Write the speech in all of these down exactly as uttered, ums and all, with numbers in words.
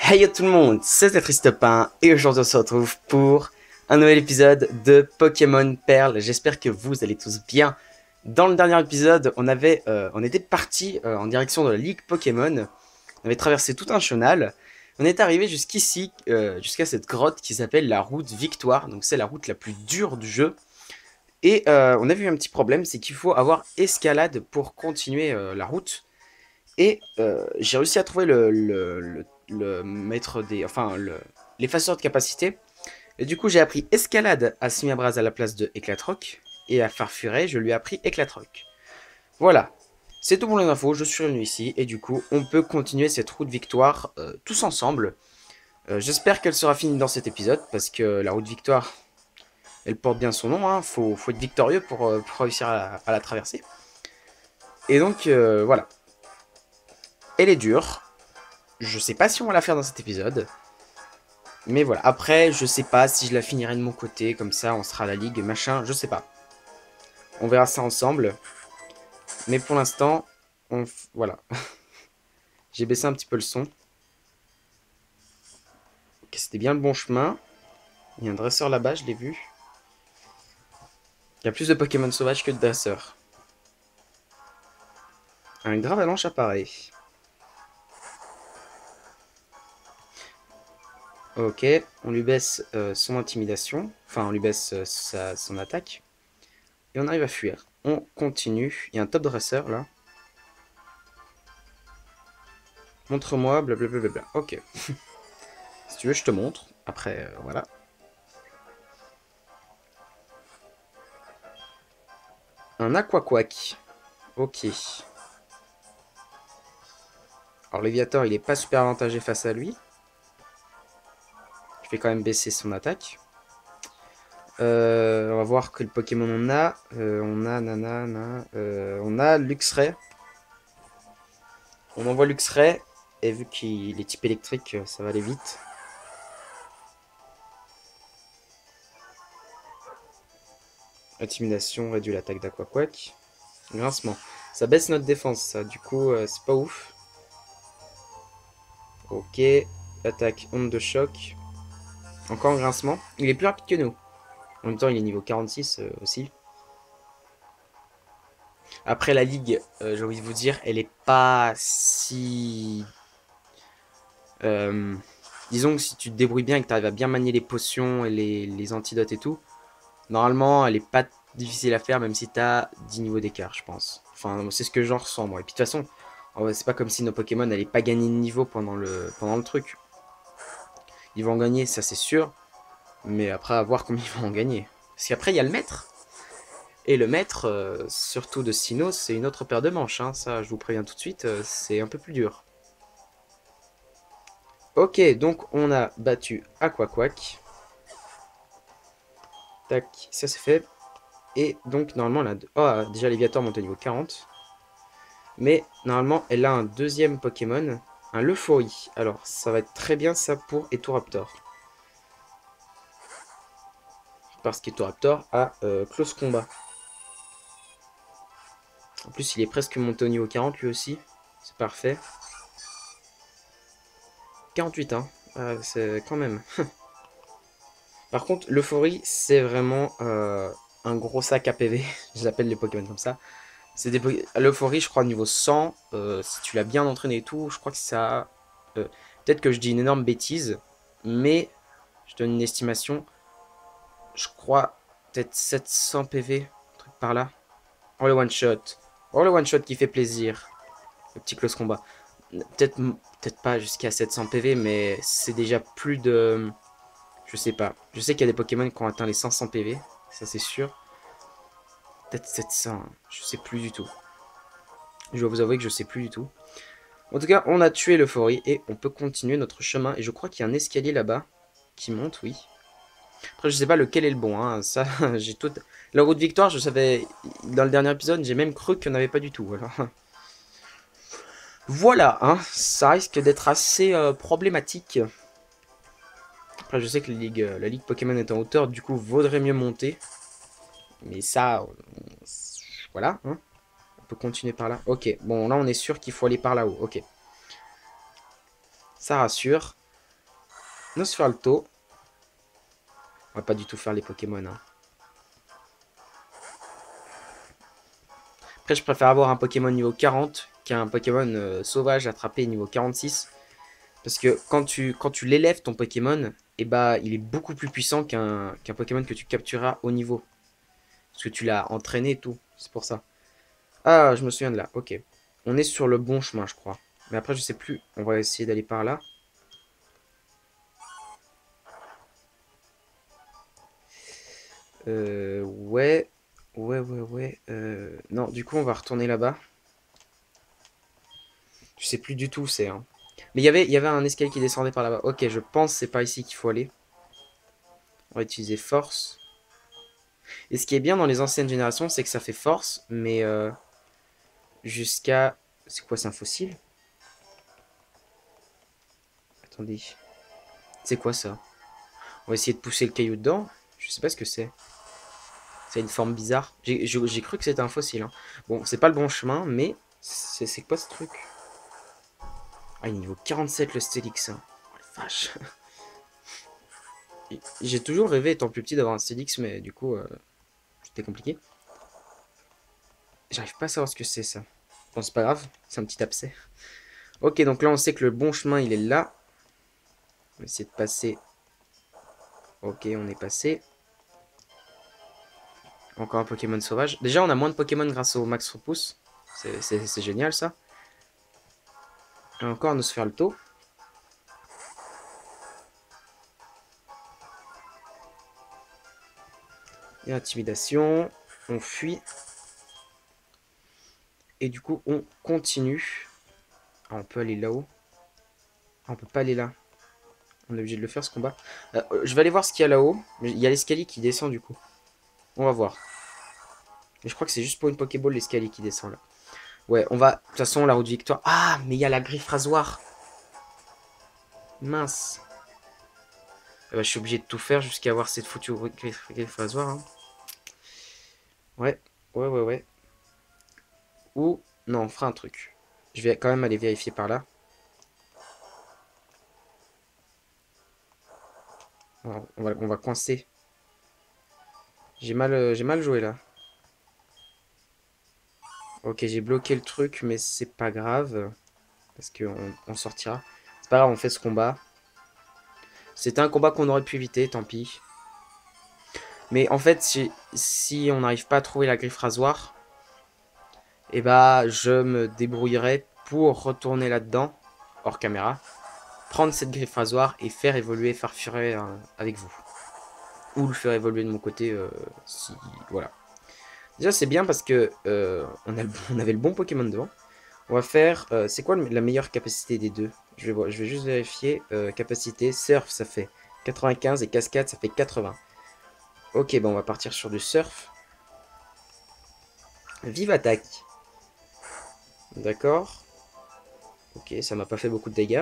Hey à tout le monde, c'est Tristopin et aujourd'hui on se retrouve pour un nouvel épisode de Pokémon Perle. J'espère que vous allez tous bien. Dans le dernier épisode, on avait, euh, on était parti euh, en direction de la Ligue Pokémon. On avait traversé tout un chenal. On est arrivé jusqu'ici, euh, jusqu'à cette grotte qui s'appelle la route Victoire. Donc c'est la route la plus dure du jeu. Et euh, on a vu un petit problème, c'est qu'il faut avoir escalade pour continuer euh, la route. Et euh, j'ai réussi à trouver le, le, le, le maître des... Enfin, le, l'effaceur de capacité. Et du coup, j'ai appris escalade à Simiabraz à la place de Éclatroc. Et à Farfuret, je lui ai appris Éclatroc. Voilà. C'est tout pour les infos, je suis revenu ici. Et du coup, on peut continuer cette route victoire euh, tous ensemble. Euh, J'espère qu'elle sera finie dans cet épisode. Parce que la route victoire, elle porte bien son nom. Hein. Faut, faut être victorieux pour, euh, pour réussir à, à la traverser. Et donc, euh, voilà. Elle est dure. Je sais pas si on va la faire dans cet épisode. Mais voilà. Après, je sais pas si je la finirai de mon côté. Comme ça, on sera à la ligue, machin. Je sais pas. On verra ça ensemble. Mais pour l'instant, on... Voilà. J'ai baissé un petit peu le son. Ok, c'était bien le bon chemin. Il y a un dresseur là-bas, je l'ai vu. Il y a plus de Pokémon sauvages que de dresseurs. Un Gravalanche apparaît. Ok, on lui baisse euh, son intimidation. Enfin, on lui baisse euh, sa, son attaque. Et on arrive à fuir. On continue. Il y a un top dresseur là. Montre-moi, blablabla. Ok. Si tu veux, je te montre. Après, euh, voilà. Un Aquaquack. Ok. Alors, Léviator, il est pas super avantagé face à lui. Je vais quand même baisser son attaque. Euh, on va voir quel Pokémon on a. Euh, on a nana, nana euh, on a Luxray. On envoie Luxray. Et vu qu'il est type électrique, ça va aller vite. Intimidation réduit l'attaque d'Aquaquack. Grincement. Ça baisse notre défense, ça. Du coup, euh, c'est pas ouf. Ok. Attaque onde de choc. Encore un grincement. Il est plus rapide que nous. En même temps, il est niveau quarante-six euh, aussi. Après, la ligue, euh, j'ai envie de vous dire, elle est pas si... Euh, disons que si tu te débrouilles bien et que tu arrives à bien manier les potions et les, les antidotes et tout, normalement, elle est pas difficile à faire, même si tu as dix niveaux d'écart, je pense. Enfin, c'est ce que j'en ressens, moi. Et puis, de toute façon, c'est pas comme si nos Pokémon n'allaient pas gagner de niveau pendant le, pendant le truc. Ils vont en gagner, ça c'est sûr. Mais après, à voir combien ils vont en gagner. Parce qu'après, il y a le maître. Et le maître, euh, surtout de Sinnoh, c'est une autre paire de manches. Hein. Ça, je vous préviens tout de suite, euh, c'est un peu plus dur. Ok, donc on a battu Aquaquack. Tac, ça c'est fait. Et donc, normalement, elle a... Oh, déjà, Léviator monte au niveau quarante. Mais, normalement, elle a un deuxième Pokémon. Un Leufori. Alors, ça va être très bien, ça, pour Etoraptor. Parce qu'Etoraptor a euh, Close Combat. En plus, il est presque monté au niveau quarante, lui aussi. C'est parfait. quarante-huit, hein. Euh, c'est quand même. Par contre, l'euphorie, c'est vraiment euh, un gros sac à P V. J'appelle les Pokémon comme ça. C'est des l'euphorie, je crois, niveau cent. Euh, si tu l'as bien entraîné et tout, je crois que ça... Euh, peut-être que je dis une énorme bêtise. Mais, je donne une estimation. Je crois, peut-être sept cents P V. Un truc par là. Oh, le one-shot. Oh, le one-shot qui fait plaisir. Le petit close combat. Peut-être peut-être pas jusqu'à sept cents P V, mais c'est déjà plus de... Je sais pas. Je sais qu'il y a des Pokémon qui ont atteint les cinq cents P V. Ça, c'est sûr. Peut-être sept cents. Je sais plus du tout. Je dois vous avouer que je sais plus du tout. En tout cas, on a tué l'euphorie et on peut continuer notre chemin. Et je crois qu'il y a un escalier là-bas qui monte, oui. Après, je sais pas lequel est le bon. Hein. Ça, j'ai tout... La route victoire, je savais... Dans le dernier épisode, j'ai même cru qu'il n'y en avait pas du tout. Alors... Voilà, hein. Ça risque d'être assez euh, problématique. Après, je sais que la ligue, la ligue Pokémon est en hauteur, du coup, vaudrait mieux monter. Mais ça, on... voilà, hein. On peut continuer par là. Ok, bon, là, on est sûr qu'il faut aller par là-haut. Ok. Ça rassure. Nosferalto. On va pas du tout faire les Pokémon. Hein. Après, je préfère avoir un Pokémon niveau quarante qu'un Pokémon euh, sauvage attrapé niveau quarante-six. Parce que quand tu, quand tu l'élèves, ton Pokémon, eh bah, il est beaucoup plus puissant qu'un qu'un Pokémon que tu captureras au niveau. Parce que tu l'as entraîné et tout. C'est pour ça. Ah, je me souviens de là. Ok. On est sur le bon chemin, je crois. Mais après, je sais plus. On va essayer d'aller par là. Euh, ouais. Ouais, ouais, ouais. Euh, non, du coup, on va retourner là-bas. Je sais plus du tout où c'est. Hein. Mais y avait, il y avait un escalier qui descendait par là-bas. Ok, je pense que c'est par ici qu'il faut aller. On va utiliser force. Et ce qui est bien dans les anciennes générations, c'est que ça fait force, mais euh, jusqu'à... C'est quoi, c'est un fossile? Attendez. C'est quoi ça? On va essayer de pousser le caillou dedans. Je sais pas ce que c'est. C'est une forme bizarre. J'ai cru que c'était un fossile. Hein. Bon, c'est pas le bon chemin, mais... C'est quoi ce truc? Ah, il est niveau quarante-sept le Stélix. Hein. Oh, la vache. J'ai toujours rêvé, étant plus petit, d'avoir un Stélix, mais du coup, euh, c'était compliqué. J'arrive pas à savoir ce que c'est, ça. Bon, c'est pas grave, c'est un petit abcès. Ok, donc là, on sait que le bon chemin, il est là. On va essayer de passer. Ok, on est passé. Encore un Pokémon sauvage. Déjà, on a moins de Pokémon grâce au Max Repousse. C'est génial, ça. Et encore un Nosferalto. Et intimidation. On fuit. Et du coup, on continue. Ah, on peut aller là-haut. Ah, on peut pas aller là. On est obligé de le faire, ce combat. Euh, je vais aller voir ce qu'il y a là-haut. Il y a l'escalier qui descend, du coup. On va voir. Mais je crois que c'est juste pour une Pokéball l'escalier qui descend, là. Ouais, on va... De toute façon, la route victoire... Ah, mais il y a la griffe rasoir. Mince. Eh ben, je suis obligé de tout faire jusqu'à avoir cette foutue griffe, griffe rasoir. Hein. Ouais, ouais, ouais, ouais. Ou... Non, on fera un truc. Je vais quand même aller vérifier par là. On va, on va coincer. J'ai mal, euh, j'ai mal joué, là. Ok, j'ai bloqué le truc, mais c'est pas grave. Parce qu'on on sortira. C'est pas grave, on fait ce combat. C'était un combat qu'on aurait pu éviter, tant pis. Mais en fait, si, si on n'arrive pas à trouver la griffe rasoir, et eh bah je me débrouillerai pour retourner là-dedans, hors caméra, prendre cette griffe rasoir et faire évoluer Farfuret euh, avec vous. Ou le faire évoluer de mon côté, euh, si... Voilà. Déjà, c'est bien parce que euh, on, a le, on avait le bon Pokémon devant. On va faire... Euh, c'est quoi la meilleure capacité des deux? je vais, voir, je vais juste vérifier. Euh, capacité, Surf, ça fait quatre-vingt-quinze et Cascade, ça fait quatre-vingts. Ok, bon, on va partir sur du Surf. Vive attaque. D'accord. Ok, ça m'a pas fait beaucoup de dégâts.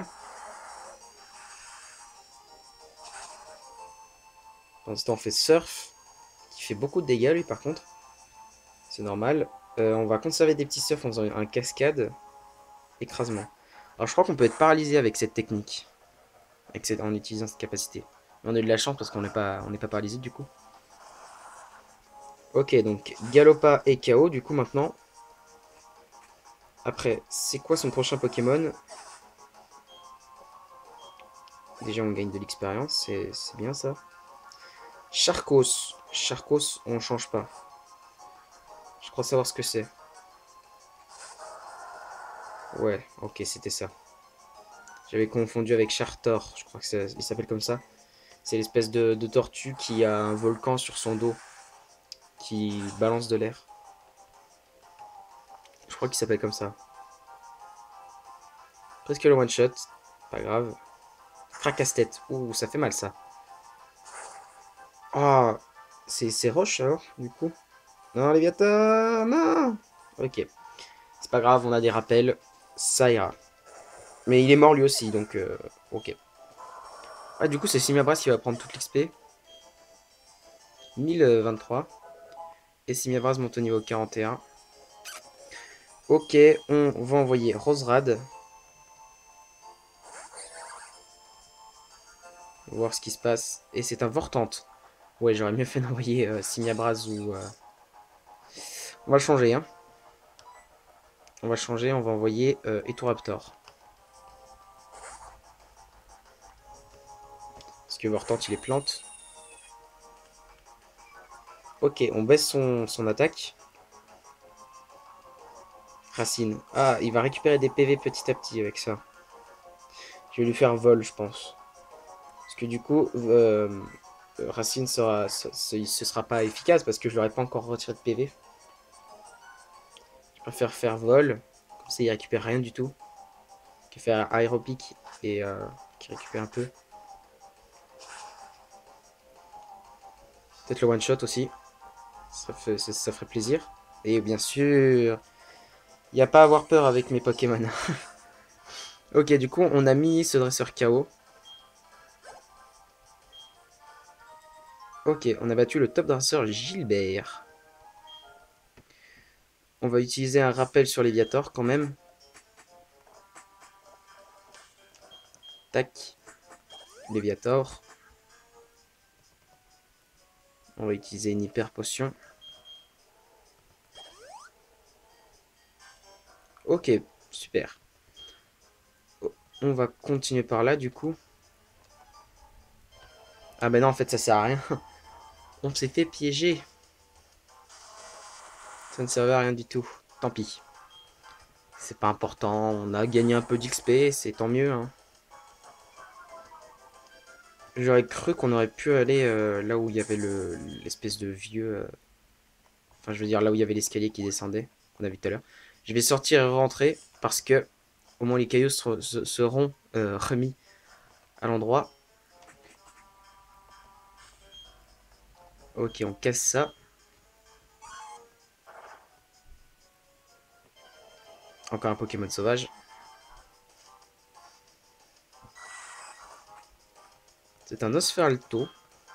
Pour l'instant, on fait Surf, qui fait beaucoup de dégâts, lui, par contre. C'est normal. Euh, on va conserver des petits surfs en faisant un cascade. Écrasement. Alors, je crois qu'on peut être paralysé avec cette technique. Avec cette, en utilisant cette capacité. Mais on a eu de la chance parce qu'on n'est pas, on n'est pas paralysé, du coup. Ok, donc Galopa et K O, du coup, maintenant. Après, c'est quoi son prochain Pokémon? Déjà, on gagne de l'expérience, c'est bien ça. Charcos. Charcos, on change pas. Je crois savoir ce que c'est. Ouais, ok, c'était ça. J'avais confondu avec Chartor, je crois que ça, il s'appelle comme ça. C'est l'espèce de, de tortue qui a un volcan sur son dos. Qui balance de l'air. Je crois qu'il s'appelle comme ça. Presque le one shot. Pas grave. Fracasse-tête. Ouh, ça fait mal ça. Ah, oh, c'est Roche alors, du coup. Non, Léviathan, non. Ok. C'est pas grave, on a des rappels. Ça ira. Mais il est mort lui aussi, donc euh, ok. Ah, du coup, c'est Simiabras qui va prendre toute l'X P. mille vingt-trois. Et Simiabras monte au niveau quarante et un. Ok, on va envoyer Roserad. On va voir ce qui se passe. Et c'est un Vortante. Ouais, j'aurais mieux fait d'envoyer euh, Simiabraz ou... Euh... On va changer, hein. On va changer, on va envoyer euh, Etoraptor. Parce que Vortante, il est plante. Ok, on baisse son, son attaque. Racine. Ah, il va récupérer des P V petit à petit avec ça. Je vais lui faire vol, je pense. Parce que du coup, euh, Racine sera, ce, ce sera pas efficace parce que je leur ai pas encore retiré de P V. Je préfère faire vol. Comme ça, il récupère rien du tout. Je vais faire aéropic et euh, qui récupère un peu. Peut-être le one shot aussi. Ça, fait, ça, ça ferait plaisir. Et bien sûr, il n'y a pas à avoir peur avec mes Pokémon. Ok, du coup, on a mis ce dresseur K O. Ok, on a battu le top dresseur Gilbert. On va utiliser un rappel sur Léviator quand même. Tac. Léviator. On va utiliser une hyper potion. Ok, super. On va continuer par là du coup. Ah ben non, en fait ça sert à rien. On s'est fait piéger. Ça ne servait à rien du tout. Tant pis. C'est pas important. On a gagné un peu d'X P, c'est tant mieux. Hein. J'aurais cru qu'on aurait pu aller euh, là où il y avait le l'espèce de vieux... Euh... Enfin, je veux dire là où il y avait l'escalier qui descendait, qu'on a vu tout à l'heure. Je vais sortir et rentrer parce que au moins les cailloux ser seront euh, remis à l'endroit. Ok, on casse ça. Encore un Pokémon sauvage. C'est un Osferalto.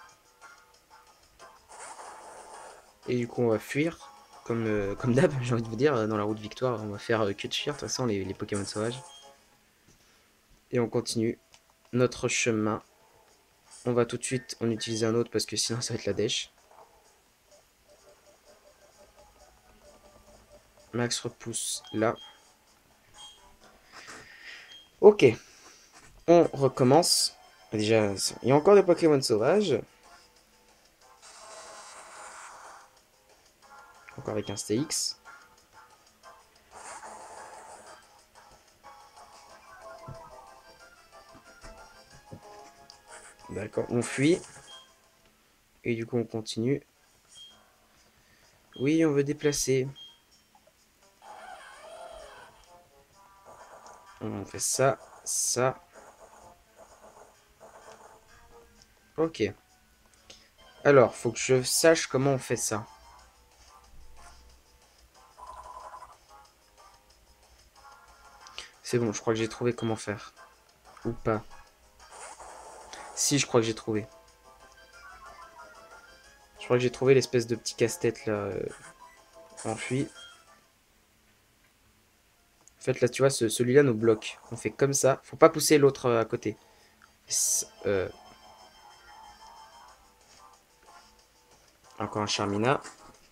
Et du coup, on va fuir. Comme, euh, comme d'hab, j'ai envie de vous dire, dans la route victoire, on va faire euh, que de fuir, de toute façon, les, les Pokémon sauvages. Et on continue notre chemin. On va tout de suite en utiliser un autre parce que sinon ça va être la dèche. Max repousse là. Ok, on recommence. Déjà, il y a encore des Pokémon sauvages. Encore avec un Stéix. D'accord, on fuit. Et du coup, on continue. Oui, on veut déplacer. On fait ça, ça. Ok. Alors, faut que je sache comment on fait ça. C'est bon, je crois que j'ai trouvé comment faire. Ou pas. Si, je crois que j'ai trouvé. Je crois que j'ai trouvé l'espèce de petit casse-tête là. Euh, enfui. En fait, là, tu vois, ce, celui-là nous bloque. On fait comme ça. Faut pas pousser l'autre euh, à côté. Euh... Encore un Charmina.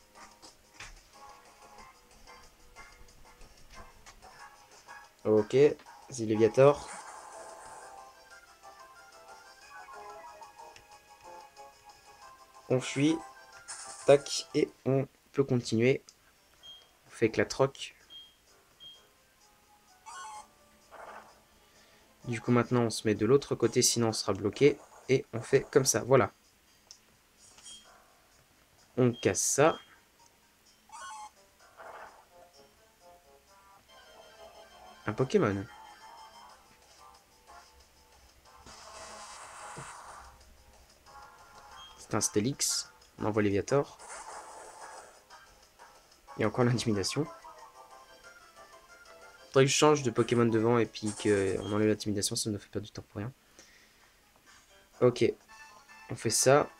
Ok. Ziléviator. On fuit. Tac. Et on peut continuer. On fait que la troc. Du coup, maintenant, on se met de l'autre côté, sinon on sera bloqué. Et on fait comme ça. Voilà. On casse ça. Un Pokémon. C'est un Stélix. On envoie Léviator. Et encore l'intimidation. Faudrait que je change de Pokémon devant et puis qu'on enlève l'intimidation, ça ne fait pas du temps pour rien. Ok. On fait ça.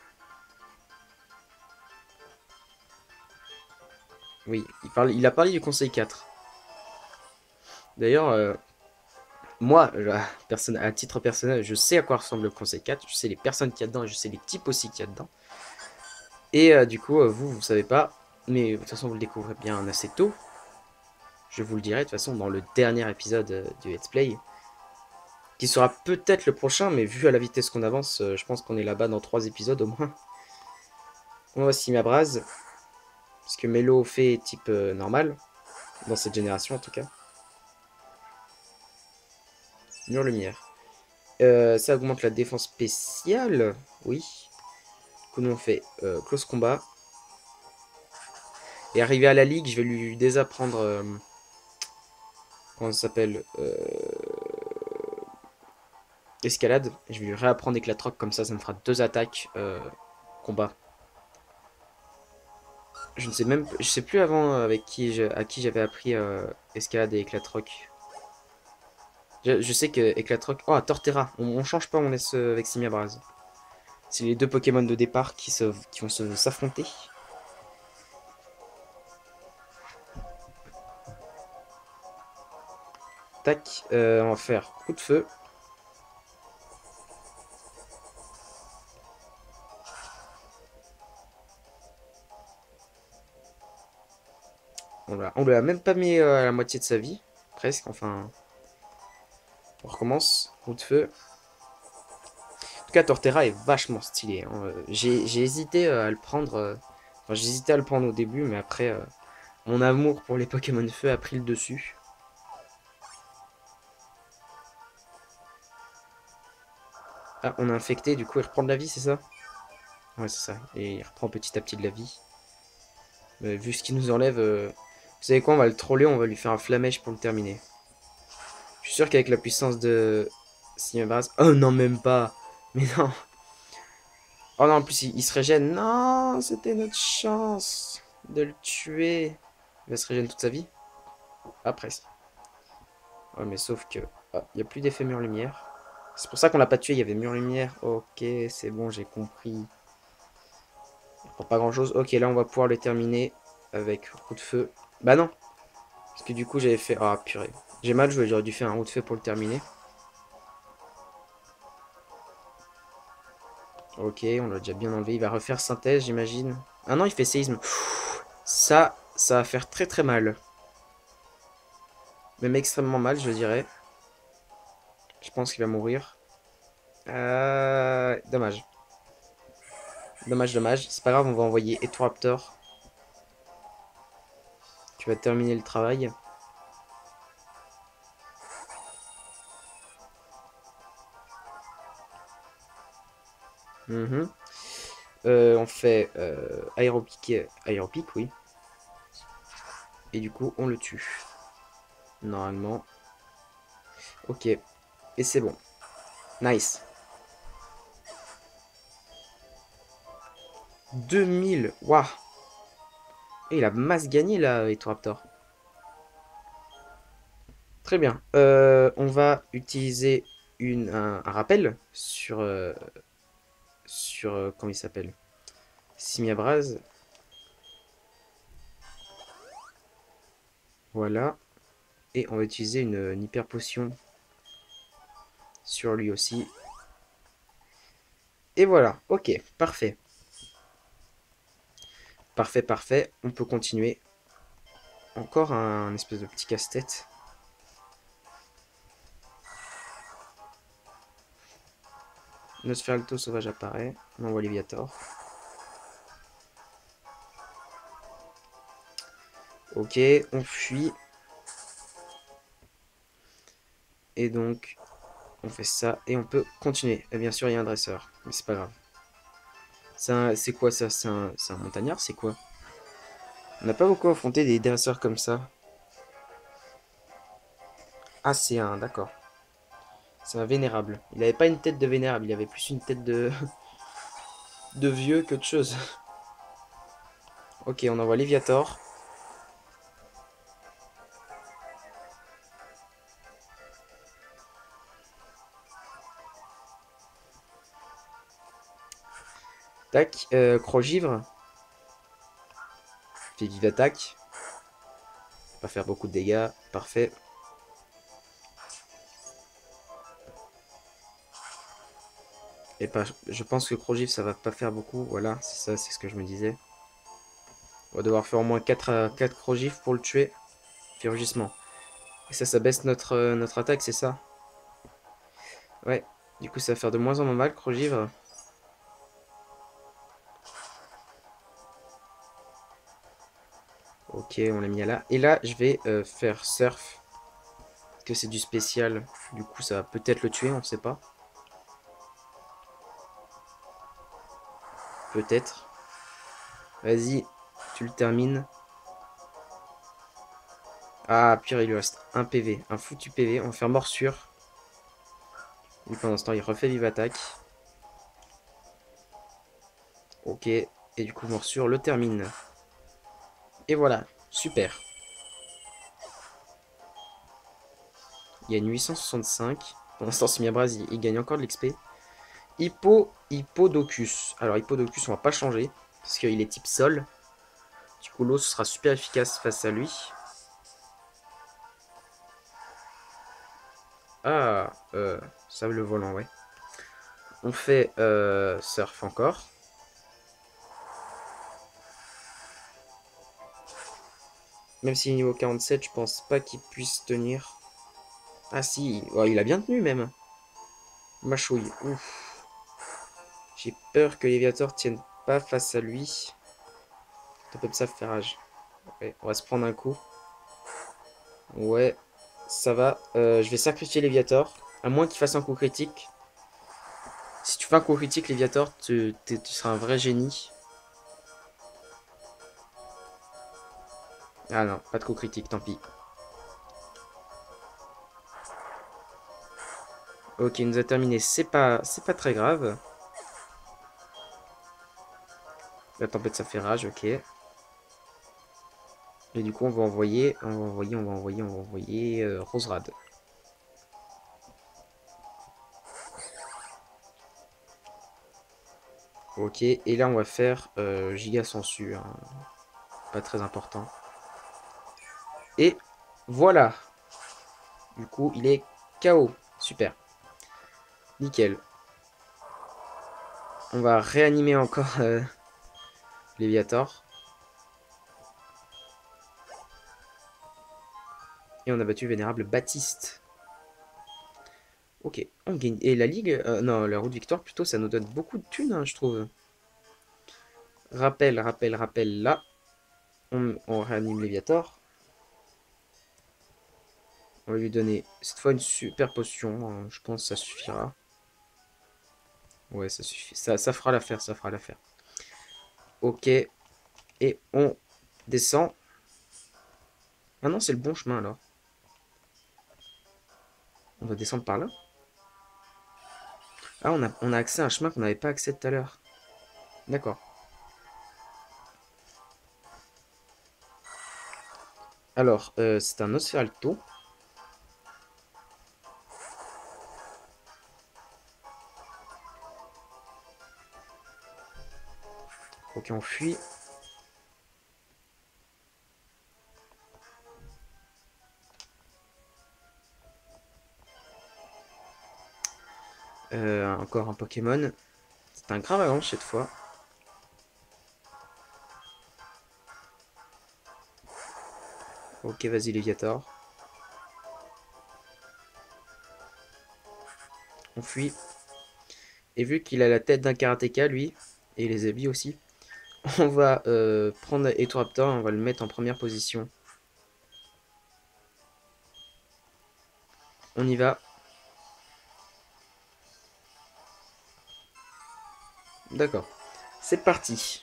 Oui, il, parle, il a parlé du conseil quatre. D'ailleurs, euh, moi, personne, à titre personnel, je sais à quoi ressemble le Conseil quatre, je sais les personnes qu'il y a dedans, je sais les types aussi qu'il y a dedans. Et euh, du coup, euh, vous, vous savez pas, mais de toute façon, vous le découvrez bien assez tôt. Je vous le dirai de toute façon dans le dernier épisode euh, du Let's Play, qui sera peut-être le prochain, mais vu à la vitesse qu'on avance, euh, je pense qu'on est là-bas dans trois épisodes au moins. On va Simia Braz, parce que Melo fait type euh, normal, dans cette génération en tout cas. Mur lumière. Euh, ça augmente la défense spéciale, oui. Du coup, nous on fait euh, close combat. Et arrivé à la ligue, je vais lui désapprendre. Euh, comment ça s'appelle euh, escalade. Je vais lui réapprendre éclatroc, comme ça, ça me fera deux attaques euh, combat. Je ne sais même, je sais plus avant avec qui je, à qui j'avais appris euh, escalade et éclatroc. Je, je sais que éclatroc. Oh, Torterra. On, on change pas, on laisse euh, avec Simia Braz. C'est les deux Pokémon de départ qui, se, qui vont se s'affronter. Tac, euh, on va faire coup de feu. On, l'a, on lui a même pas mis euh, à la moitié de sa vie. Presque, enfin. On recommence. Coup de feu. En tout cas, Torterra est vachement stylé. Hein. J'ai, j'ai hésité euh, à le prendre. Euh, Enfin, j'ai hésité à le prendre au début, mais après, euh, mon amour pour les Pokémon feu a pris le dessus. Ah, on a infecté, du coup, il reprend de la vie, c'est ça? Ouais, c'est ça. Et il reprend petit à petit de la vie. Mais vu ce qu'il nous enlève, euh, vous savez quoi, on va le troller, on va lui faire un flamèche pour le terminer. Je suis sûr qu'avec la puissance de Simabras... Oh non, même pas. Mais non. Oh non, en plus, il, il se régène. Non, c'était notre chance de le tuer. Il va se régénérer toute sa vie. Ah, presque. Ouais, mais sauf que... Ah, il n'y a plus d'effet mur lumière. C'est pour ça qu'on l'a pas tué, il y avait mur lumière. Ok, c'est bon, j'ai compris. Il prend pas grand chose. Ok, là, on va pouvoir le terminer avec coup de feu. Bah non. Parce que du coup, j'avais fait... Ah, purée. J'ai mal joué, j'aurais dû faire un coup de feu pour le terminer. Ok, on l'a déjà bien enlevé. Il va refaire synthèse, j'imagine. Ah non, il fait séisme. Ça, ça va faire très très mal. Même extrêmement mal, je dirais. Je pense qu'il va mourir. Euh, dommage. Dommage, dommage. C'est pas grave, on va envoyer Etoraptor. Tu vas terminer le travail. Mm-hmm. euh, on fait euh, aéropique, aéropique, oui. Et du coup, on le tue. Normalement. Ok. Et c'est bon. Nice. deux mille. Waouh. Et il a masse gagné là, Etoraptor. Très bien. Euh, on va utiliser une, un, un rappel sur... Euh, sur... Euh, comment il s'appelle Simiabraz. Voilà. Et on va utiliser une, une hyper potion sur lui aussi. Et voilà. Ok. Parfait. Parfait, parfait. On peut continuer. Encore un, un espèce de petit casse-tête. Nosferalto sauvage apparaît. On envoie Léviator. Ok, on fuit. Et donc, on fait ça. Et on peut continuer. Et bien sûr, il y a un dresseur. Mais c'est pas grave. C'est quoi ça? C'est un, un montagnard? C'est quoi? On n'a pas beaucoup affronté des dresseurs comme ça. Ah, c'est un, d'accord. C'est un vénérable. Il avait pas une tête de vénérable, il avait plus une tête de... de vieux que de chose. Ok, on envoie Léviator. Tac, euh, Croc-Givre. Fait vive attaque. Pas faire beaucoup de dégâts, parfait. Et pas, je pense que Crogif ça va pas faire beaucoup. Voilà, c'est ça, c'est ce que je me disais. On va devoir faire au moins quatre, quatre Crogif pour le tuer. Puis rugissement. Et ça, ça baisse notre, euh, notre attaque, c'est ça? Ouais. Du coup, ça va faire de moins en moins mal, Crogivre. Ok, on l'a mis à là. Et là, je vais euh, faire Surf. Parce que c'est du spécial. Du coup, ça va peut-être le tuer, on sait pas. Peut-être. Vas-y, tu le termines. Ah, pire, il lui reste un P V. Un foutu P V. On va faire morsure. Et pendant ce temps, il refait vive attaque. Ok. Et du coup, morsure le termine. Et voilà. Super. Il gagne huit cent soixante-cinq. Pour l'instant, Simiabras, il, il gagne encore de l'X P. Hippo, Hippodocus. Alors, Hippodocus, on va pas changer. Parce qu'il est type sol. Du coup, l'eau sera super efficace face à lui. Ah, euh, sable volant, ouais. On fait euh, surf encore. Même s'il est niveau quarante-sept, je pense pas qu'il puisse tenir. Ah si, oh, il a bien tenu même. Machouille, ouf. J'ai peur que Léviator tienne pas face à lui. Un peu de ça fait rage. Ouais, on va se prendre un coup. Ouais, ça va. Euh, je vais sacrifier Léviator. À moins qu'il fasse un coup critique. Si tu fais un coup critique, Léviator, tu, tu seras un vrai génie. Ah non, pas de coup critique, tant pis. Ok, il nous a terminé. C'est pas, c'est pas très grave. La tempête, ça fait rage, ok. Et du coup, on va envoyer, on va envoyer, on va envoyer, on va envoyer euh, Roserad. Ok, et là, on va faire euh, Giga Censure. Hein. Pas très important. Et voilà. Du coup, il est K O. Super. Nickel. On va réanimer encore euh, Léviator. Et on a battu Vénérable Baptiste. Ok, on gagne. Et la Ligue, euh, non, la route victoire, plutôt, ça nous donne beaucoup de thunes, hein, je trouve. Rappel, rappel, rappel, là. On, on réanime Léviator. On va lui donner cette fois une super potion. Hein, je pense que ça suffira. Ouais, ça suffit. Ça, ça fera l'affaire, ça fera l'affaire. Ok. Et on descend. Ah non, c'est le bon chemin alors. On va descendre par là. Ah, on a, on a accès à un chemin qu'on n'avait pas accès tout à l'heure. D'accord. Alors, euh, c'est un Osferalto. Ok, on fuit. Euh, encore un Pokémon. C'est un Gravalanche cette fois. Ok, vas-y, Léviator. On fuit. Et vu qu'il a la tête d'un karatéka, lui, et les habits aussi, on va euh, prendre Etoraptor et on va le mettre en première position. On y va. D'accord. C'est parti.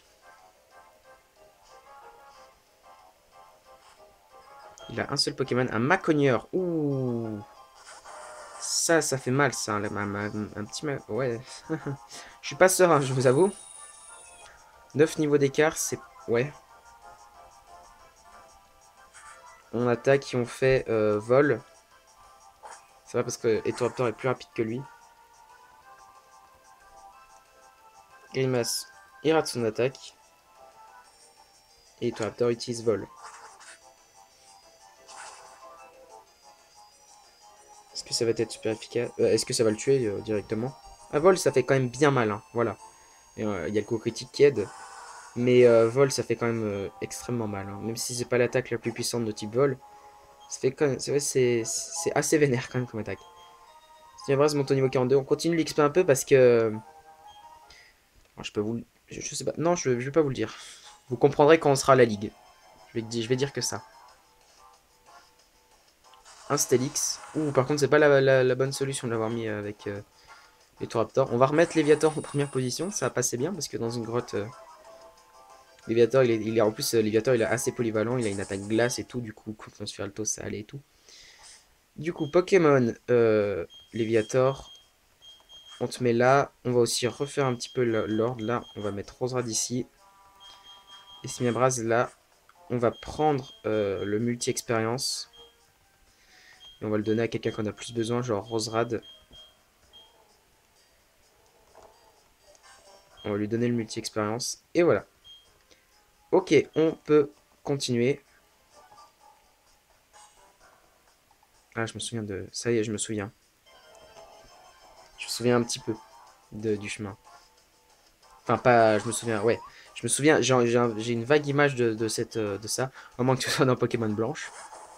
Il a un seul Pokémon, un Macogneur. Ouh. Ça, ça fait mal, ça. Un, un, un, un petit... Ouais. Je suis pas serein, je vous avoue. neuf niveaux d'écart, c'est... Ouais. On attaque et on fait euh, vol. C'est vrai parce que Etoraptor est plus rapide que lui. Grimace, il rate son attaque. Et Etoraptor utilise vol. Est-ce que ça va être super efficace euh, Est-ce que ça va le tuer euh, directement? Ah, vol, ça fait quand même bien mal, hein. Voilà. Il euh, y a le coup critique qui aide. Mais euh, vol, ça fait quand même euh, extrêmement mal, hein. Même si c'est pas l'attaque la plus puissante de type vol. Ça fait quand même... C'est assez vénère quand même comme attaque. Stiabras monte au niveau quarante-deux. On continue l'X P un peu parce que... Alors, je peux vous... Je, je sais pas. Non, je, je vais pas vous le dire. Vous comprendrez quand on sera à la ligue. Je vais, je vais dire que ça. Un Stelix. Ouh, par contre, c'est pas la, la, la bonne solution de l'avoir mis avec euh, les Toraptors. On va remettre Léviator en première position. Ça va passer bien parce que dans une grotte... Euh, Léviator, il est, il est en plus, euh, Léviator, il est assez polyvalent. Il a une attaque glace et tout. Du coup, contre Nosferalto, ça allait et tout. Du coup, Pokémon euh, Léviator. On te met là. On va aussi refaire un petit peu l'ordre. Là, on va mettre Roserad ici. Et Simiabras là. On va prendre euh, le multi-expérience. Et on va le donner à quelqu'un qu'on a plus besoin, genre Roserad. On va lui donner le multi-expérience. Et voilà. Ok, on peut continuer. Ah, je me souviens de... Ça y est, je me souviens. Je me souviens un petit peu de, du chemin. Enfin, pas... Je me souviens, ouais. Je me souviens, j'ai une vague image de, de, cette, de ça. Au moins que tu sois dans Pokémon Blanche.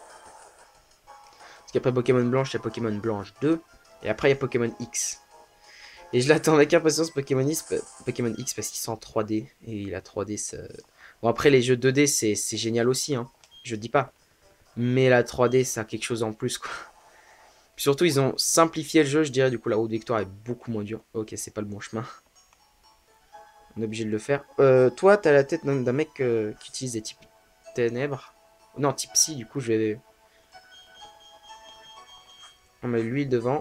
Parce qu'après Pokémon Blanche, il y a Pokémon Blanche deux. Et après, il y a Pokémon X. Et je l'attends avec impatience Pokémon X, Pokémon X parce qu'il sent trois D. Et la trois D, ça... Bon, après, les jeux deux D, c'est génial aussi, hein. Je dis pas. Mais la trois D, ça a quelque chose en plus, quoi. Puis surtout, ils ont simplifié le jeu, je dirais. Du coup, la route victoire est beaucoup moins dure. Ok, c'est pas le bon chemin. On est obligé de le faire. Euh, toi, t'as la tête d'un mec euh, qui utilise des types ténèbres. Non, type psy, du coup, je vais... On met lui devant.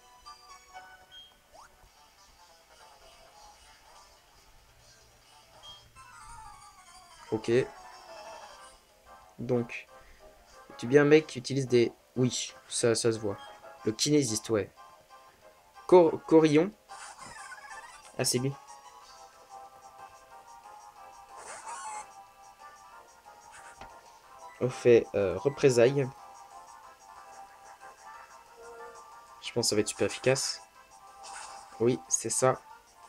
Ok. Donc, tu bien un mec qui utilise des... Oui, ça, ça se voit. Le kinésiste, ouais. Cor Corillon. Ah, c'est lui. On fait euh, représailles. Je pense que ça va être super efficace. Oui, c'est ça.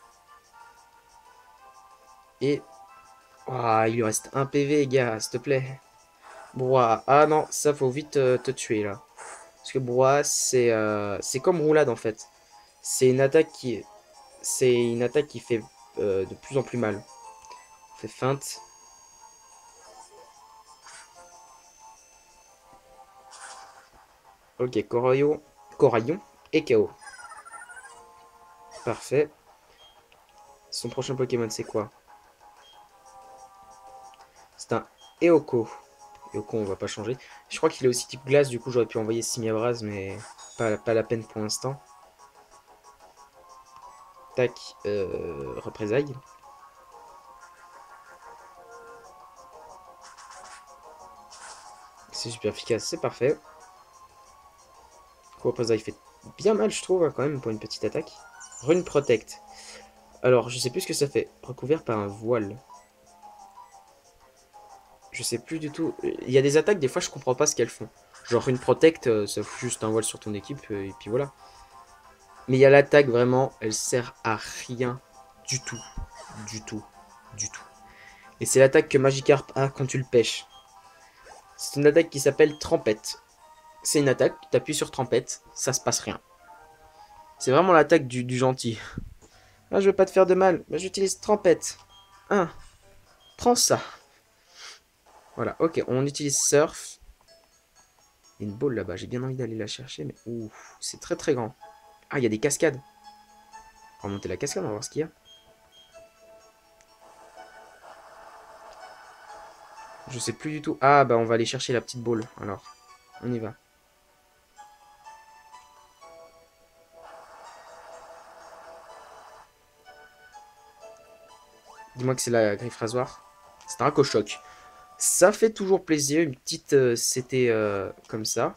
Et... Oh, il lui reste un P V, gars, s'il te plaît. Brouhaha. Ah non, ça, faut vite euh, te tuer, là. Parce que Brouhaha, c'est euh, c'est comme Roulade, en fait. C'est une attaque qui... C'est une attaque qui fait euh, de plus en plus mal. On fait feinte. Ok, Coraillon, Coraillon et K O. Parfait. Son prochain Pokémon, c'est quoi? C'est un Eoko. Eoko, on va pas changer. Je crois qu'il est aussi type glace, du coup j'aurais pu envoyer Simiabras, mais pas, pas la peine pour l'instant. Tac, euh, représailles. C'est super efficace, c'est parfait. Représailles fait bien mal, je trouve, hein, quand même, pour une petite attaque. Rune Protect. Alors, je sais plus ce que ça fait. Recouvert par un voile. Je sais plus du tout. Il y a des attaques, des fois, je comprends pas ce qu'elles font. Genre, une Protect, euh, ça fout juste un voile sur ton équipe, euh, et puis voilà. Mais il y a l'attaque, vraiment, elle sert à rien du tout. Du tout. Du tout. Et c'est l'attaque que Magikarp a quand tu le pêches. C'est une attaque qui s'appelle Trempette. C'est une attaque, tu appuies sur Trempette, ça se passe rien. C'est vraiment l'attaque du, du gentil. Ah, je veux pas te faire de mal, mais j'utilise Trempette. Ah, prends ça. Voilà, ok, on utilise Surf. Il y a une boule là-bas, j'ai bien envie d'aller la chercher, mais ouh, c'est très très grand. Ah, il y a des cascades. On va monter la cascade, on va voir ce qu'il y a. Je sais plus du tout. Ah, bah on va aller chercher la petite boule, alors. On y va. Dis-moi que c'est la griffe rasoir. C'est un Racochoc. Ça fait toujours plaisir, une petite... Euh, C'était euh, comme ça.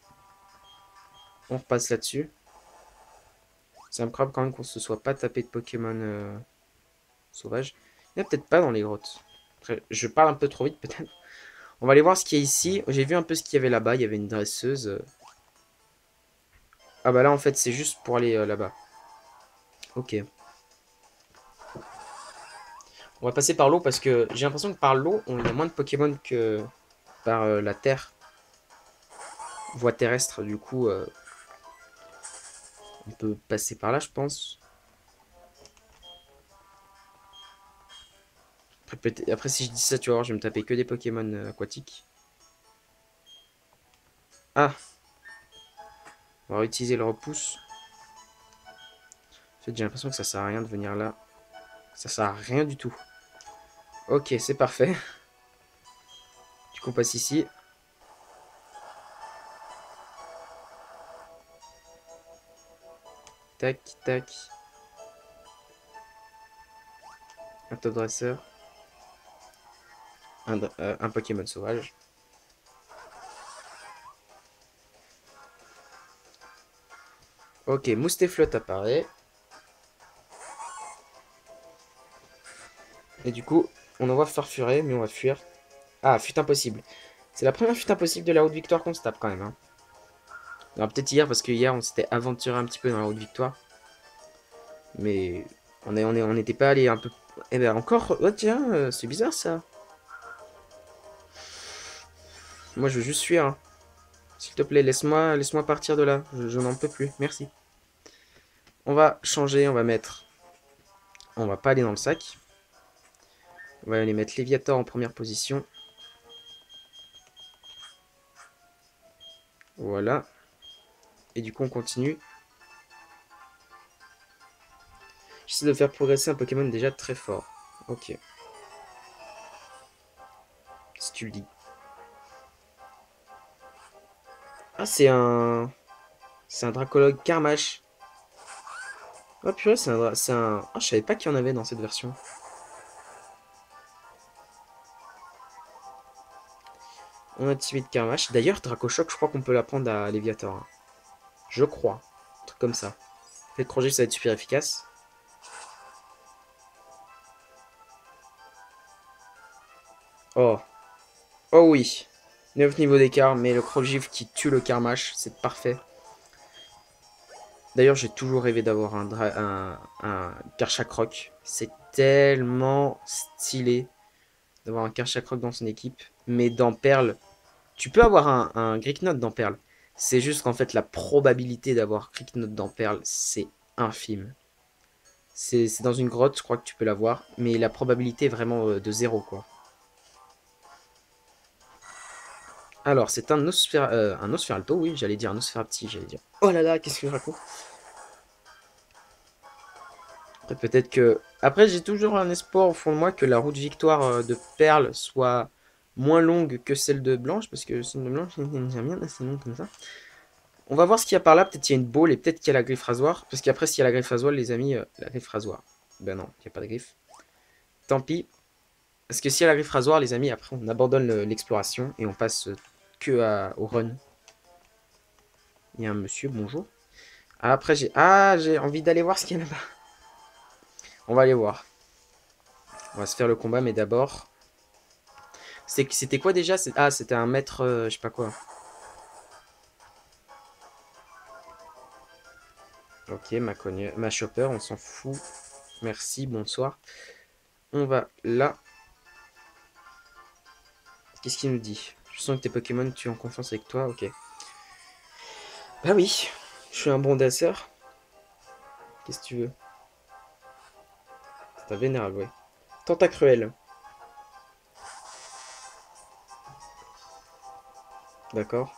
On repasse là-dessus. C'est incroyable quand même qu'on se soit pas tapé de Pokémon euh, sauvages. Il n'y en a peut-être pas dans les grottes. Après, je parle un peu trop vite peut-être. On va aller voir ce qu'il y a ici. J'ai vu un peu ce qu'il y avait là-bas. Il y avait une dresseuse. Ah bah là en fait c'est juste pour aller euh, là-bas. Ok. On va passer par l'eau parce que j'ai l'impression que par l'eau, on- il y a moins de Pokémon que par euh, la terre. Voie terrestre, du coup, euh, on peut passer par là, je pense. Après, après, si je dis ça, tu vas voir, je vais me taper que des Pokémon euh, aquatiques. Ah, on va utiliser le repousse. En fait, j'ai l'impression que ça sert à rien de venir là. Ça sert à rien du tout. Ok, c'est parfait. Du coup, on passe ici. Tac, tac. Un top dresseur. Un, euh, un Pokémon sauvage. Ok, Moustéflotte apparaît. Et du coup, on envoie Farfuret, mais on va fuir. Ah, fut impossible. C'est la première fut impossible de la haute victoire qu'on se tape quand même. Hein. Alors peut-être hier, parce que hier on s'était aventuré un petit peu dans la haute victoire. Mais on est, on est, on n'était pas allé un peu... Eh ben encore... Oh tiens, euh, c'est bizarre ça. Moi je veux juste fuir. Hein. S'il te plaît, laisse-moi laisse-moi partir de là. Je, je n'en peux plus. Merci. On va changer, on va mettre... On va pas aller dans le sac. On va aller mettre Léviator en première position. Voilà. Et du coup on continue. J'essaie de faire progresser un Pokémon déjà très fort. Ok. Si tu le dis. Ah, c'est un... C'est un Dracologue Karmash. Oh purée, c'est un... C'est un... Ah, je savais pas qu'il y en avait dans cette version. On a activé de Karmash. D'ailleurs, Dracochoc, je crois qu'on peut l'apprendre à Léviator. Hein. Je crois. Un truc comme ça. Fait Crochet, ça va être super efficace. Oh. Oh oui. neuf niveaux d'écart, mais le Crogif qui tue le Karmash, c'est parfait. D'ailleurs, j'ai toujours rêvé d'avoir un, un, un Karchakroc. C'est tellement stylé d'avoir un Karchakroc dans son équipe. Mais dans Perle, tu peux avoir un, un Greeknote dans Perle. C'est juste qu'en fait, la probabilité d'avoir Greeknote dans Perle, c'est infime. C'est dans une grotte, je crois que tu peux l'avoir. Mais la probabilité est vraiment euh, de zéro, quoi. Alors, c'est un, Osphère, euh, un Osferalto, oui, j'allais dire un Osferapti, j'allais dire. Oh là là, qu'est-ce que je raconte? Peut-être que... Après, j'ai toujours un espoir au fond de moi que la route victoire euh, de Perle soit moins longue que celle de Blanche, parce que celle de Blanche, j'aime bien assez longue comme ça. On va voir ce qu'il y a par là, peut-être qu'il y a une boule et peut-être qu'il y a la griffe rasoir, parce qu'après, s'il y a la griffe rasoir, les amis, euh, la griffe rasoir. Ben non, il n'y a pas de griffe. Tant pis, parce que s'il y a la griffe rasoir, les amis, après, on abandonne l'exploration et on passe euh, que à, au run. Il y a un monsieur, bonjour. Ah, après, j'ai ah, j'ai envie d'aller voir ce qu'il y a là-bas. On va aller voir. On va se faire le combat, mais d'abord... C'était quoi déjà? Ah, c'était un maître... Euh, je sais pas quoi. Ok, ma, cogne... ma chopper, on s'en fout. Merci, bonsoir. On va là. Qu'est-ce qu'il nous dit? Je sens que tes Pokémon, tu es en confiance avec toi, ok. Bah oui, je suis un bon dasseur. Qu'est-ce que tu veux? C'est un vénérable, ouais. Tentacruel. D'accord.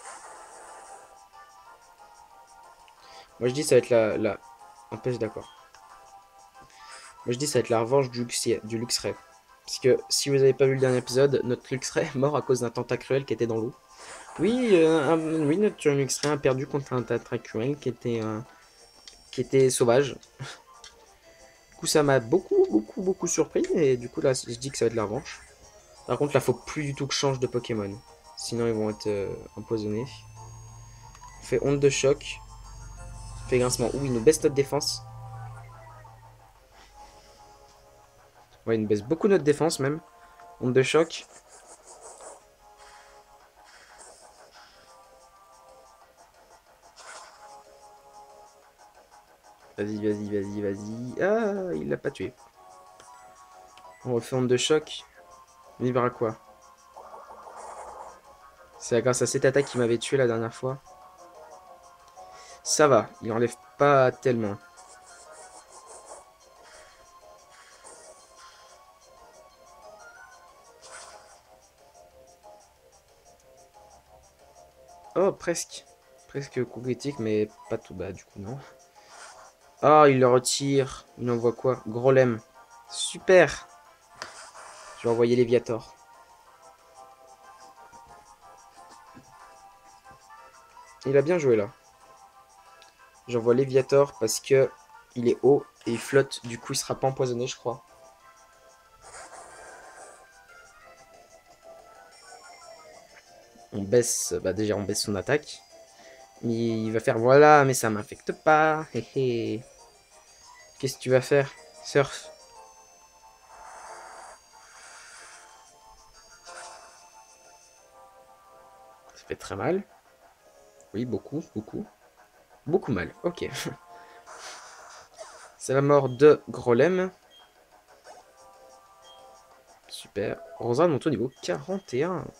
Moi je dis ça va être la... la... Empêche, d'accord. Moi je dis ça va être la revanche du, Luxi... du Luxray. Parce que si vous avez pas vu le dernier épisode, notre Luxray est mort à cause d'un Tentacruel qui était dans l'eau. Oui, euh, un... oui, notre Luxray a perdu contre un Tentacruel qui était, euh... qui était sauvage. Du coup ça m'a beaucoup, beaucoup, beaucoup surpris. Et du coup là je dis que ça va être la revanche. Par contre là faut plus du tout que je change de Pokémon. Sinon ils vont être euh, empoisonnés. On fait onde de choc. On fait grincement. Ouh, il nous baisse notre défense. Ouais, il nous baisse beaucoup notre défense même. Onde de choc. Vas-y, vas-y, vas-y, vas-y. Ah, il l'a pas tué. On refait onde de choc. Vivre à quoi? C'est grâce à cette attaque qui m'avait tué la dernière fois. Ça va, il enlève pas tellement. Oh, presque. Presque coup critique, mais pas tout bas, du coup, non. Ah, il le retire. Il envoie quoi? Grolem. Super. Je vais envoyer Léviator. Il a bien joué, là. J'envoie Léviator parce que il est haut et il flotte. Du coup, il sera pas empoisonné, je crois. On baisse, bah déjà, on baisse son attaque. Mais il va faire voilà, mais ça m'infecte pas. Qu'est-ce que tu vas faire? Surf. Ça fait très mal. Oui, beaucoup, beaucoup. Beaucoup mal, ok. C'est la mort de Grolem. Super. Rosa monte au niveau quarante et un.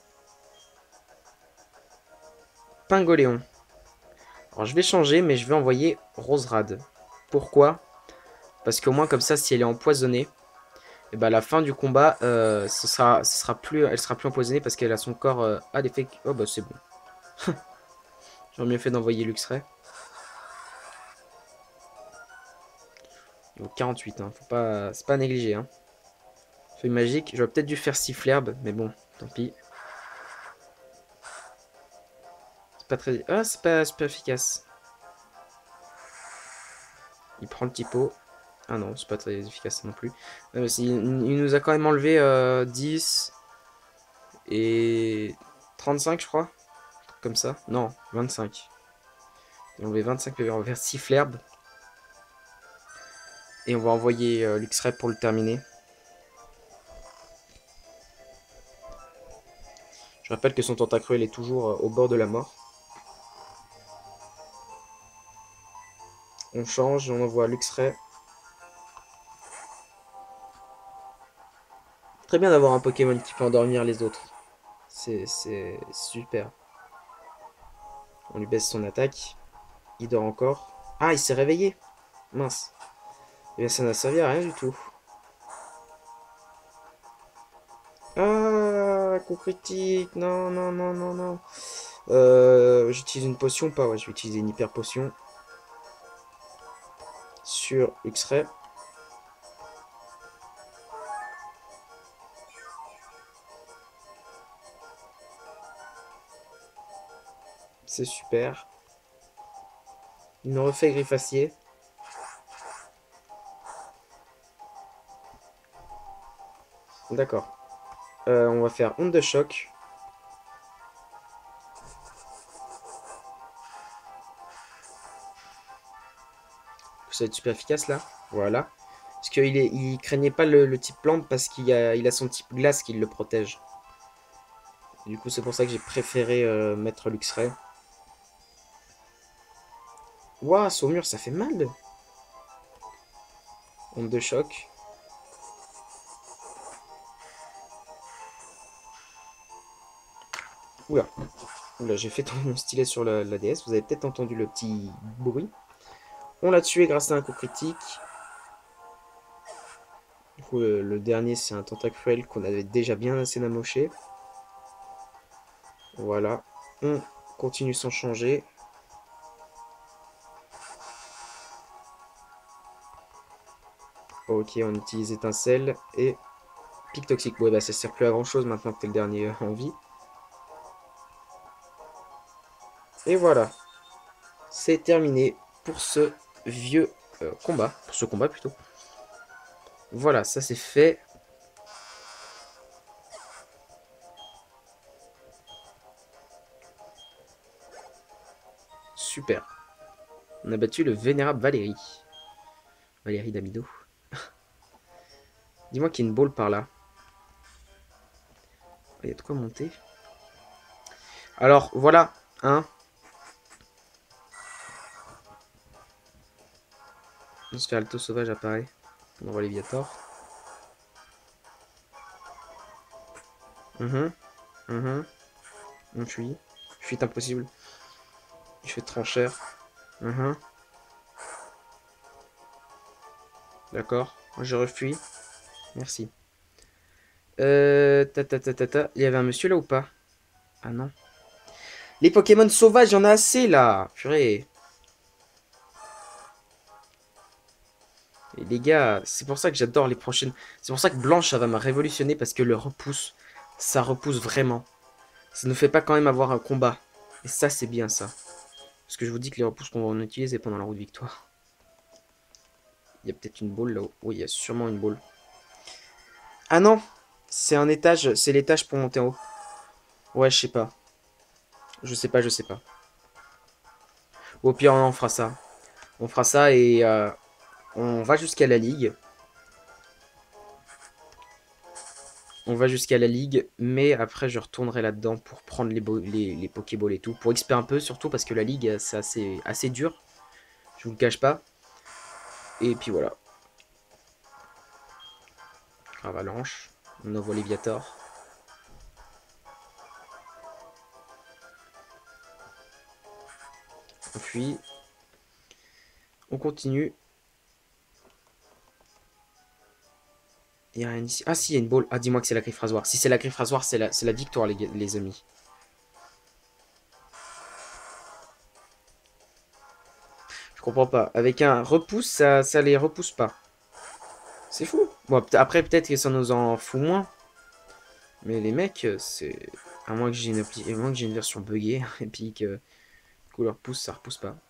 Pingoléon. Alors je vais changer, mais je vais envoyer Roserad. Pourquoi? Parce qu'au moins comme ça, si elle est empoisonnée, et bah à la fin du combat, euh, ce sera, ce sera plus, elle sera plus empoisonnée parce qu'elle a son corps euh, à l'effet. Oh bah c'est bon. J'aurais mieux fait d'envoyer Luxray. Niveau quarante-huit, hein. Faut pas, c'est pas négligé. Hein. Feuille magique, j'aurais peut-être dû faire sifflerbe, mais bon, tant pis. C'est pas très, ah c'est pas, pas efficace. Il prend le typo. Ah non, c'est pas très efficace non plus. Euh, il, il nous a quand même enlevé euh, dix et trente-cinq, je crois. Comme ça. Non, vingt-cinq. Il a enlevé vingt-cinq P V envers Sifflerbe. Et on va envoyer euh, Luxray pour le terminer. Je rappelle que son tentacruel est toujours euh, au bord de la mort. On change, on envoie Luxray. Très bien d'avoir un Pokémon qui peut endormir les autres. C'est super. On lui baisse son attaque. Il dort encore. Ah, il s'est réveillé. Mince. Et bien ça n'a servi à rien du tout. Ah, coup critique. Non, non, non, non, non. Euh, J'utilise une potion ou pas? Ouais, je vais utiliser une hyper potion. Sur X-Ray. C'est super. Il nous refait Griffacier. D'accord. Euh, on va faire onde de choc. Ça va être super efficace là. Voilà. Parce qu'il il craignait pas le, le type plante parce qu'il a, il a son type glace qui le protège. Du coup, c'est pour ça que j'ai préféré euh, mettre Luxray. Ouah, Saumur, ça fait mal. Onde de choc. Oula. Oula, j'ai fait tomber mon stylet sur la, la D S. Vous avez peut-être entendu le petit bruit. On l'a tué grâce à un coup critique. Du coup, le, le dernier, c'est un tentacruel qu'on avait déjà bien assez namoché. Voilà. On continue sans changer. Ok, on utilise étincelle et pic toxique. Ouais, bah ça sert plus à grand chose maintenant que t'es le dernier en vie. Et voilà. C'est terminé pour ce vieux euh, combat. Pour ce combat plutôt. Voilà, ça c'est fait. Super. On a battu le vénérable Valérie. Valérie Damido. Dis-moi qu'il y a une balle par là. Il y a de quoi monter. Alors, voilà. Hein. Transfert alto sauvage apparaît. On envoie Léviator. Mhm. Mhm. On fuit. Fuite impossible. Je fais tranchère. Mhm. D'accord. Je refuis. Merci. Euh, ta, ta, ta, ta, ta. Il y avait un monsieur là ou pas? Ah non. Les Pokémon sauvages, il y en a assez là. Purée. Et les gars, c'est pour ça que j'adore les prochaines. C'est pour ça que Blanche, ça va me révolutionner parce que le repousse, ça repousse vraiment. Ça ne fait pas quand même avoir un combat. Et ça, c'est bien ça. Parce que je vous dis que les repousses qu'on va en utiliser pendant la route de victoire. Il y a peut-être une boule là-haut. Oui, il y a sûrement une boule. Ah non, c'est un étage, c'est l'étage pour monter en haut. Ouais, je sais pas. Je sais pas, je sais pas. Au pire, on fera ça. On fera ça et euh, on va jusqu'à la ligue. On va jusqu'à la ligue, mais après je retournerai là-dedans pour prendre les, les, les Pokéballs et tout. Pour X P un peu, surtout parce que la ligue, c'est assez, assez dur. Je vous le cache pas. Et puis voilà. Avalanche. On envoie Léviator. On fuit. On continue. Il n'y a rien ici. Ah si, il y a une boule. Ah, dis-moi que c'est la griffe rasoir. Si c'est la griffe rasoir, c'est la, la victoire, les, les amis. Je comprends pas. Avec un repousse, ça, ça les repousse pas. C'est fou. Bon, après, peut-être que ça nous en fout moins. Mais les mecs, c'est... À moins que j'ai une, à moins que j'ai une version buggée, et puis que... Couleur pousse, ça repousse pas.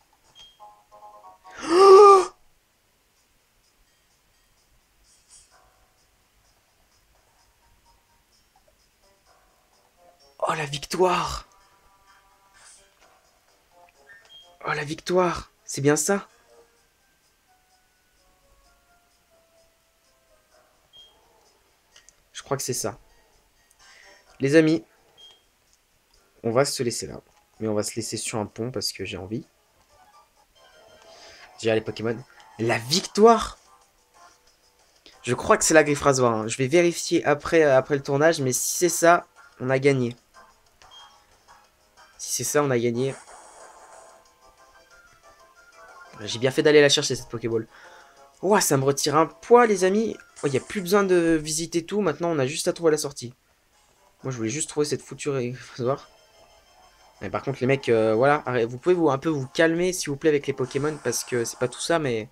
Oh, la victoire! Oh, la victoire! C'est bien ça? Je crois que c'est ça. Les amis, on va se laisser là. Mais on va se laisser sur un pont parce que j'ai envie. J'ai les Pokémon. La victoire! Je crois que c'est la griffe rasoir. Hein. Je vais vérifier après, après le tournage, mais si c'est ça, on a gagné. Si c'est ça, on a gagné. J'ai bien fait d'aller la chercher, cette Pokéball. Ouah, ça me retire un poids, les amis. Il oh, n'y a plus besoin de visiter tout. Maintenant, on a juste à trouver la sortie. Moi, je voulais juste trouver cette foutue rasoir. Mais par contre, les mecs, euh, voilà. Vous pouvez vous un peu vous calmer, s'il vous plaît, avec les Pokémon. Parce que c'est pas tout ça, mais...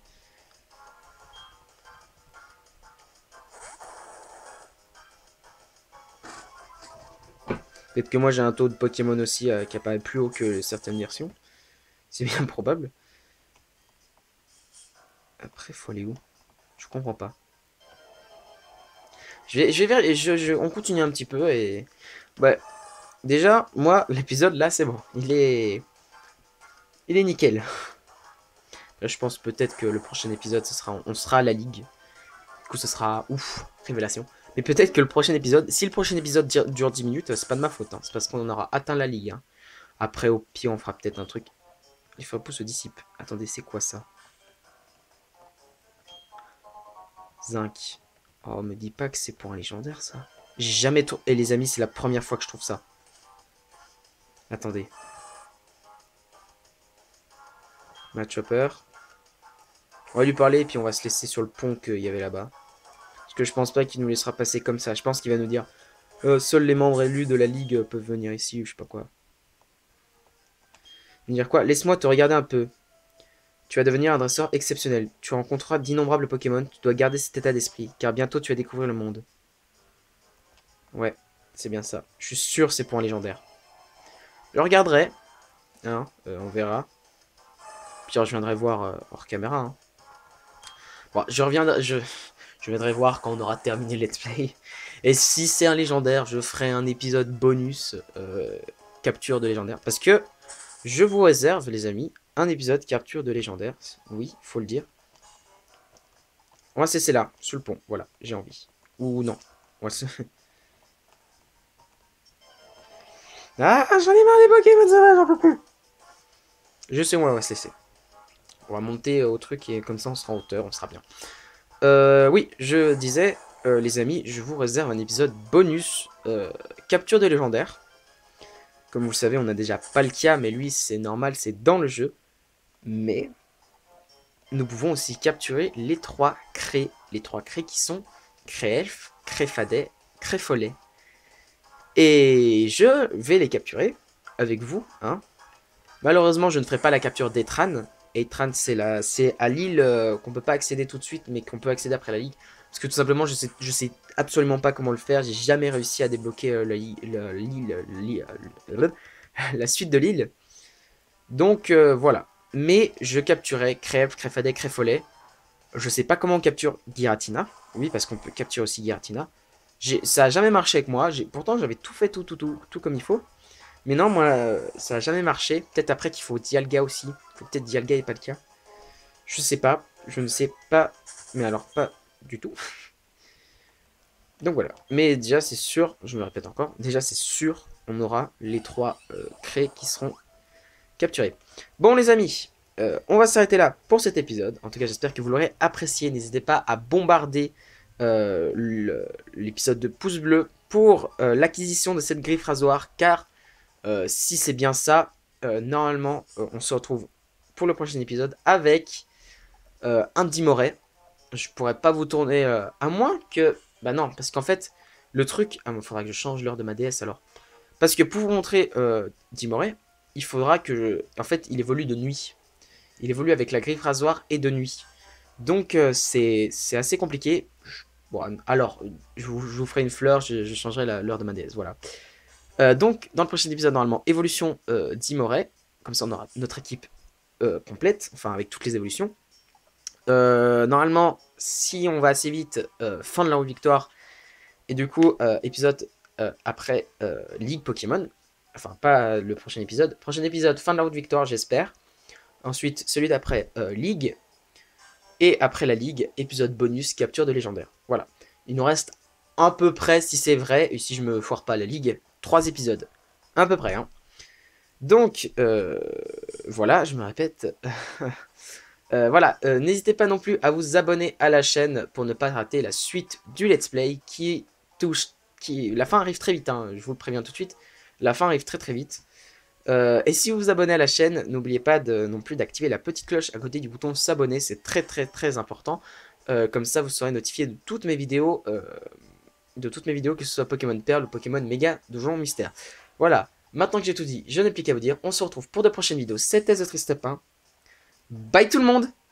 Peut-être que moi, j'ai un taux de Pokémon aussi euh, qui apparaît plus haut que certaines versions. C'est bien probable. Après, faut aller où? Je comprends pas. Je vais, je vais vers, je, je, on continue un petit peu et... Ouais. Déjà, moi, l'épisode là, c'est bon. Il est... Il est nickel. Là, je pense peut-être que le prochain épisode, ce sera, on sera à la ligue. Du coup, ce sera... Ouf, révélation. Mais peut-être que le prochain épisode... Si le prochain épisode dure dix minutes, c'est pas de ma faute. Hein. C'est parce qu'on aura atteint la ligue. Hein. Après, au pire, on fera peut-être un truc. Les faux se dissipent. Attendez, c'est quoi ça? Zinc. Oh, me dis pas que c'est pour un légendaire, ça. J'ai jamais... Tour... Et les amis, c'est la première fois que je trouve ça. Attendez. Match Hopper. On va lui parler et puis on va se laisser sur le pont qu'il y avait là-bas. Parce que je pense pas qu'il nous laissera passer comme ça. Je pense qu'il va nous dire euh, seuls les membres élus de la ligue peuvent venir ici ou je sais pas quoi. Il va dire quoi? Laisse-moi te regarder un peu. Tu vas devenir un dresseur exceptionnel. Tu rencontreras d'innombrables Pokémon. Tu dois garder cet état d'esprit. Car bientôt tu vas découvrir le monde. Ouais, c'est bien ça. Je suis sûr c'est pour un légendaire. Je regarderai. Hein, euh, on verra. Puis je viendrai voir euh, hors caméra. Hein. Bon, je reviendrai. Je... Je viendrai voir quand on aura terminé le let's play. Et si c'est un légendaire, je ferai un épisode bonus euh, capture de légendaire. Parce que je vous réserve, les amis, un épisode capture de légendaire. Oui, faut le dire. On va se laisser là, sous le pont. Voilà, j'ai envie. Ou non. On va se... Ah, j'en ai marre des Pokémon sauvages, j'en peux plus. Je sais où on va se laisser. On va monter au truc et comme ça on sera en hauteur, on sera bien. Euh, oui, je disais, euh, les amis, je vous réserve un épisode bonus, euh, capture de légendaire. Comme vous le savez, on a déjà Palkia, mais lui c'est normal, c'est dans le jeu. Mais nous pouvons aussi capturer les trois craies. Les trois craies qui sont Créelf, Créfadet, Créfollet. Et je vais les capturer avec vous. Hein. Malheureusement, je ne ferai pas la capture d'Etran. Etran, c'est la... à l'île euh, qu'on peut pas accéder tout de suite, mais qu'on peut accéder après la ligue. Parce que tout simplement, je sais, je sais absolument pas comment le faire. J'ai jamais réussi à débloquer euh, l'île, la suite de l'île. Donc euh, voilà. Mais je capturerai Crève, Créfadet, Créfollet. Je sais pas comment on capture Giratina. Oui, parce qu'on peut capturer aussi Giratina. Ça a jamais marché avec moi. Pourtant, j'avais tout fait, tout, tout, tout, tout comme il faut. Mais non, moi, euh, ça a jamais marché. Peut-être après qu'il faut Dialga aussi. Il faut peut-être Dialga et pas le cas. Je sais pas. Je ne sais pas. Mais alors, pas du tout. Donc voilà. Mais déjà, c'est sûr, je me répète encore. Déjà, c'est sûr, on aura les trois euh, craies qui seront capturés. Bon les amis, euh, on va s'arrêter là pour cet épisode. En tout cas, j'espère que vous l'aurez apprécié. N'hésitez pas à bombarder euh, l'épisode de pouce bleu pour euh, l'acquisition de cette griffe rasoir. Car euh, si c'est bien ça, euh, normalement, euh, on se retrouve pour le prochain épisode avec euh, un Dimoret. Je pourrais pas vous tourner euh, à moins que... Bah non, parce qu'en fait, le truc... Ah, il faudra que je change l'heure de ma D S alors. Parce que pour vous montrer euh, Dimoret, il faudra que... Je... En fait, il évolue de nuit. Il évolue avec la griffe rasoir et de nuit. Donc, euh, c'est assez compliqué. Bon, alors, je vous, je vous ferai une fleur, je, je changerai l'heure de ma D S, voilà. Euh, donc, dans le prochain épisode, normalement, évolution euh, Dimoret. Comme ça, on aura notre équipe euh, complète, enfin, avec toutes les évolutions. Euh, normalement, si on va assez vite, euh, fin de la route victoire. Et du coup, euh, épisode euh, après euh, Ligue Pokémon. Enfin, pas le prochain épisode. Prochain épisode, fin de la route victoire, j'espère. Ensuite, celui d'après, euh, Ligue. Et après la Ligue, épisode bonus, capture de légendaire. Voilà. Il nous reste à peu près, si c'est vrai, et si je me foire pas la Ligue, trois épisodes. À peu près, hein. Donc, euh, voilà, je me répète. euh, voilà, euh, n'hésitez pas non plus à vous abonner à la chaîne pour ne pas rater la suite du let's play qui touche... Qui, la fin arrive très vite, hein, je vous le préviens tout de suite. La fin arrive très très vite. Euh, et si vous vous abonnez à la chaîne, n'oubliez pas de, non plus d'activer la petite cloche à côté du bouton s'abonner, c'est très très très important. Euh, comme ça, vous serez notifié de toutes mes vidéos, euh, de toutes mes vidéos, que ce soit Pokémon Perle ou Pokémon Méga Donjon Mystère. Voilà, maintenant que j'ai tout dit, je n'ai plus qu'à vous dire, on se retrouve pour de prochaines vidéos. C'était The Tristepin. Bye tout le monde!